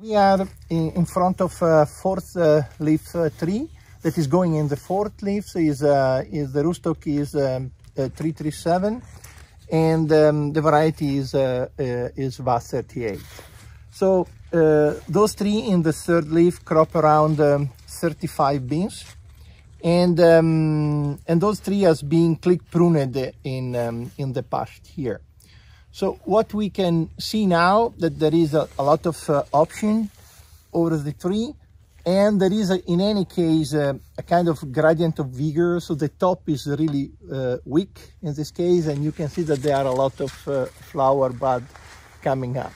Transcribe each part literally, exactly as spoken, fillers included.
We are in, in front of a fourth uh, leaf uh, tree that is going in the fourth leaf. So is, uh, is the rootstock is um, uh, three three seven, and um, the variety is uh, uh, is V A S thirty-eight. So uh, those three in the third leaf crop around um, thirty-five beans, and um, and those three has been click pruned in um, in the past here. So what we can see now that there is a, a lot of uh, option over the tree, and there is a, in any case uh, a kind of gradient of vigor. So the top is really uh, weak in this case, and you can see that there are a lot of uh, flower bud coming up.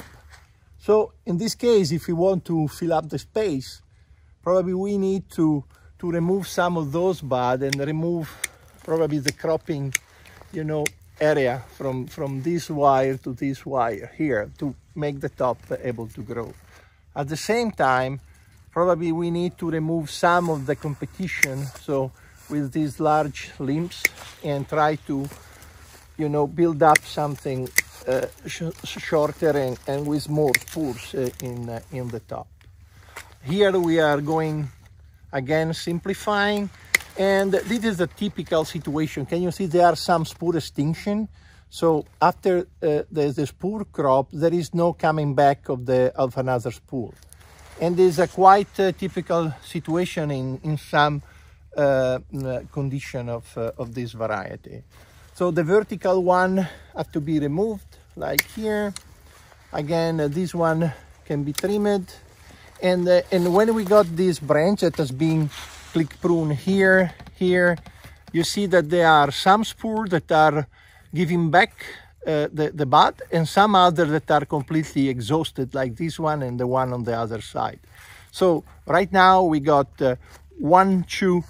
So in this case, if we want to fill up the space, probably we need to to remove some of those bud and remove probably the cropping, you know, area from from this wire to this wire here to make the top able to grow. At the same time, probably we need to remove some of the competition, so with these large limbs, and try to, you know, build up something uh, sh shorter and, and with more spores uh, in uh, in the top. Here we are going again simplifying. And this is a typical situation. Can you see there are some spore extinction? So after uh, the, the spore crop, there is no coming back of the of another spore. And this is a quite uh, typical situation in, in some uh, condition of, uh, of this variety. So the vertical one have to be removed, like here. Again, uh, this one can be trimmed. And, uh, and when we got this branch that has been click prune here, here, you see that there are some spores that are giving back uh, the, the bud, and some others that are completely exhausted, like this one and the one on the other side. So right now we got uh, one, two,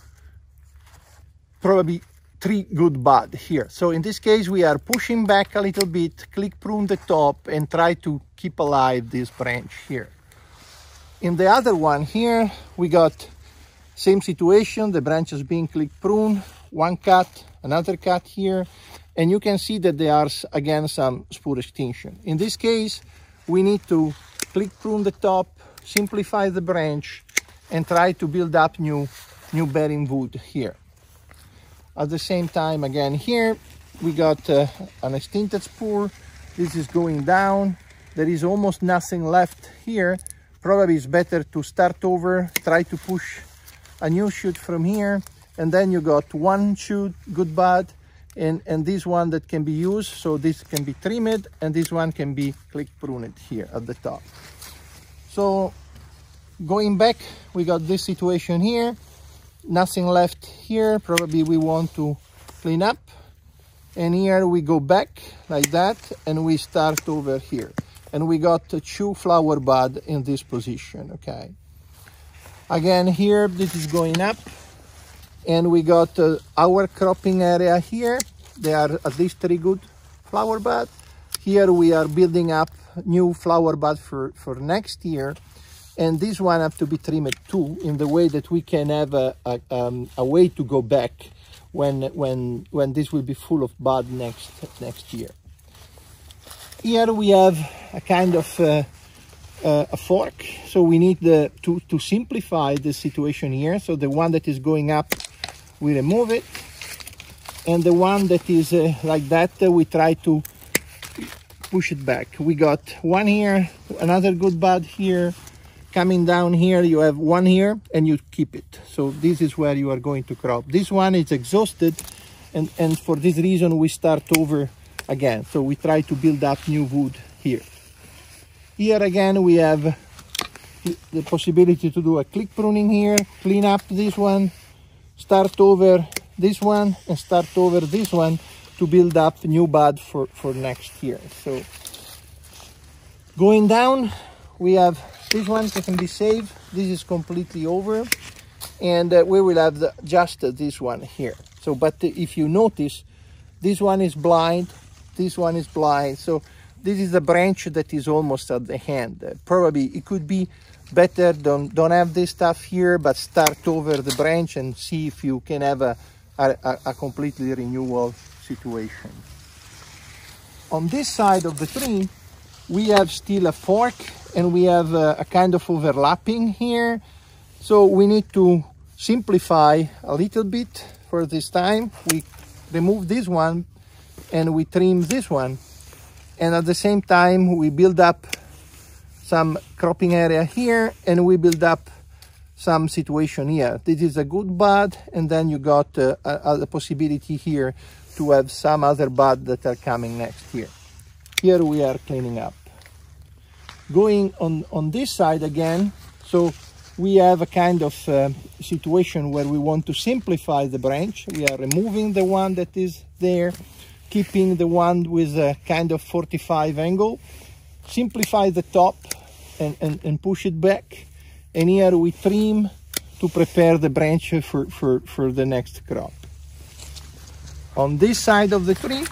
probably three good bud here. So in this case, we are pushing back a little bit, click prune the top, and try to keep alive this branch here. In the other one here, we got same situation, the branch is being click prune, one cut, another cut here, and you can see that there are again some spore extinction. In this case, we need to click prune the top, simplify the branch, and try to build up new, new bearing wood here. At the same time, again here, we got uh, an extincted spore. This is going down. There is almost nothing left here. Probably it's better to start over, try to push a new shoot from here, and then you got one shoot, good bud, and, and this one that can be used, so this can be trimmed, and this one can be click pruned here at the top. So going back, we got this situation here, nothing left here, probably we want to clean up, and here we go back like that, and we start over here, and we got two flower bud in this position, okay? Again, here, this is going up, and we got uh, our cropping area here. There are at least three good flower bud. Here we are building up new flower bud for, for next year, and this one have to be trimmed too, in the way that we can have a, a, um, a way to go back when, when, when this will be full of bud next, next year. Here we have a kind of uh, Uh, a fork, so we need the, to, to simplify the situation here. So the one that is going up, we remove it, and the one that is uh, like that, uh, we try to push it back. We got one here, another good bud here, coming down here, you have one here, and you keep it. So this is where you are going to crop. This one is exhausted, and, and for this reason we start over again. So we try to build up new wood here. Here again we have the possibility to do a click pruning here, clean up this one, start over this one, and start over this one to build up new bud for, for next year. So going down, we have this one that can be saved. This is completely over, and uh, we will have the, just uh, this one here. So, but uh, if you notice, this one is blind, this one is blind. So this is a branch that is almost at the end. Uh, probably it could be better, don't, don't have this stuff here, but start over the branch and see if you can have a, a, a completely renewal situation. On this side of the tree, we have still a fork and we have a, a kind of overlapping here. So we need to simplify a little bit for this time. We remove this one and we trim this one. And at the same time, we build up some cropping area here and we build up some situation here. This is a good bud, and then you got uh, a, a possibility here to have some other bud that are coming next here. Here we are cleaning up. Going on, on this side again, so we have a kind of uh, situation where we want to simplify the branch. We are removing the one that is there, keeping the one with a kind of forty-five angle, simplify the top and, and, and push it back. And here we trim to prepare the branch for, for, for the next crop. On this side of the tree,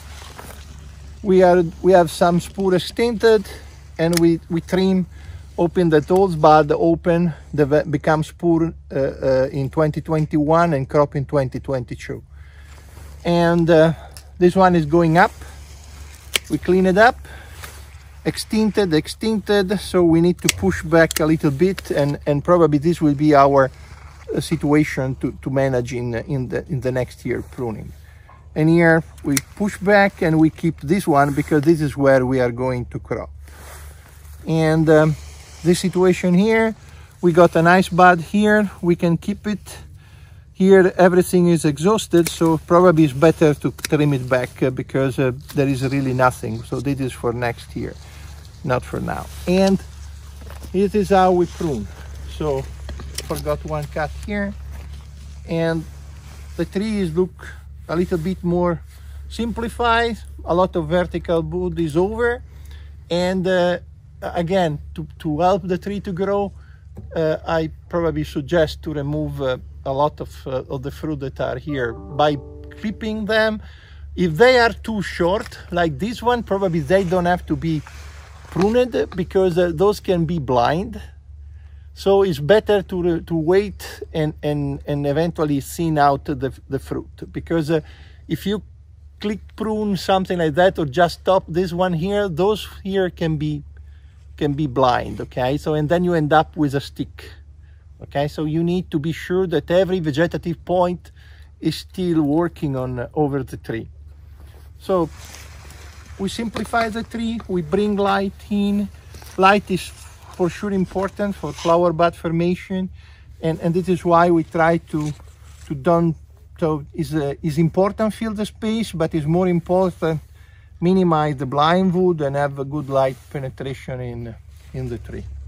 we are we have some spur extended, and we, we trim, open the those bud open, the become spur uh, uh, in twenty twenty-one and crop in twenty twenty-two. And uh, this one is going up. We clean it up, extincted, extincted, so we need to push back a little bit, and, and probably this will be our uh, situation to, to manage in, in, the, in the next year pruning. And here we push back and we keep this one because this is where we are going to crop. And um, this situation here, we got a nice bud here, we can keep it. Here everything is exhausted, so probably it's better to trim it back uh, because uh, there is really nothing. So this is for next year, not for now. And this is how we prune. So forgot one cut here, and the trees look a little bit more simplified. A lot of vertical wood is over, and uh, again, to, to help the tree to grow, uh, I probably suggest to remove uh, a lot of, uh, of the fruit that are here by clipping them. If they are too short, like this one, probably they don't have to be pruned because uh, those can be blind. So it's better to, to wait and, and, and eventually thin out the, the fruit, because uh, if you click prune something like that or just stop this one here, those here can be can be blind, okay? So, and then you end up with a stick, okay? So you need to be sure that every vegetative point is still working on uh, over the tree. So we simplify the tree, we bring light in. Light is for sure important for flower bud formation, and, and this is why we try to to don't so is uh, is important fill the space, but it's more important minimize the blind wood and have a good light penetration in in the tree.